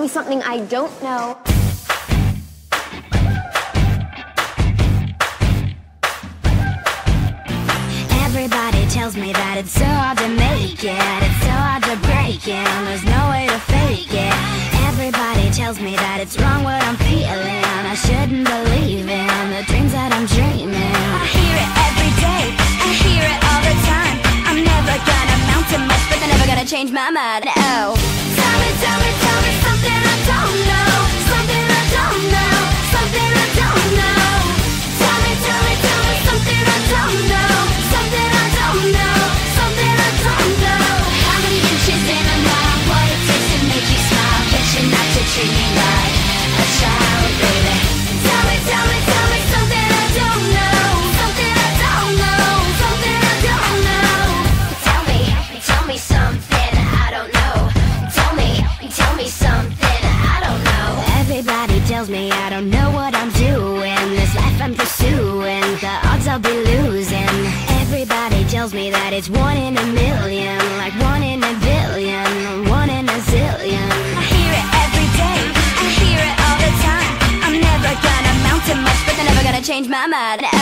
me something I don't know. Everybody tells me that it's so hard to make it, it's so hard to break it, and there's no way to fake it. Everybody tells me that it's wrong what I'm feeling, I shouldn't believe in the dreams that I'm dreaming. I hear it every day, I hear it all the time. I'm never gonna amount to much, but they're never gonna change my mind. Oh, tell me something I don't know, something I don't know, something I don't know. Tell me something I don't know, something I don't know, something I don't know. How many inches in a mile? What it takes to make you smile? Get you not to treat me like a child, baby. Tell me something I don't know, something I don't know, something I don't know. Tell me something I don't know. Tell me something I don't know. Everybody tells me I don't know what I'm doing. This life I'm pursuing, the odds I'll be losing. Everybody tells me that it's 1 in a million, like 1 in a billion, 1 in a zillion. I hear it every day, I hear it all the time. I'm never gonna amount to much, but they're never gonna change my mind.